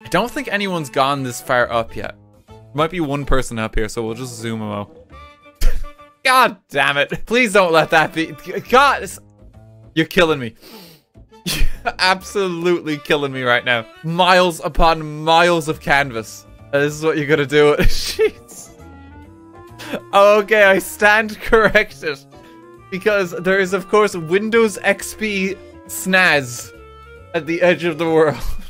I don't think anyone's gone this far up yet. Might be one person up here, so we'll just zoom him out. God damn it. Please don't let that be. God, you're killing me. You're absolutely killing me right now. Miles upon miles of canvas. This is what you're gonna do. Jeez. Okay, I stand corrected. Because there is, of course, Windows XP snaz at the edge of the world.